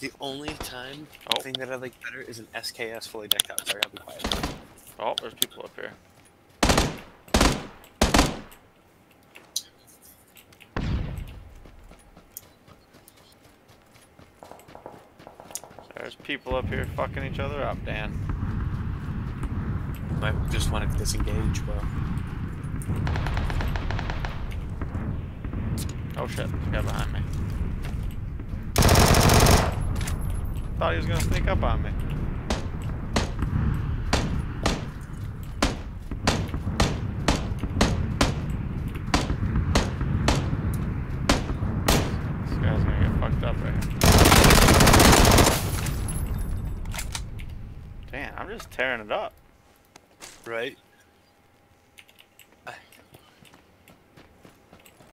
The only thing that I like better is an SKS fully decked out. Sorry, I'll be quiet. Oh, there's people up here. There's people up here fucking each other up, Dan. I just want to disengage, bro. Oh shit, there's a guy behind me. Thought he was gonna sneak up on me. This guy's gonna get fucked up right here. Damn, I'm just tearing it up. Right?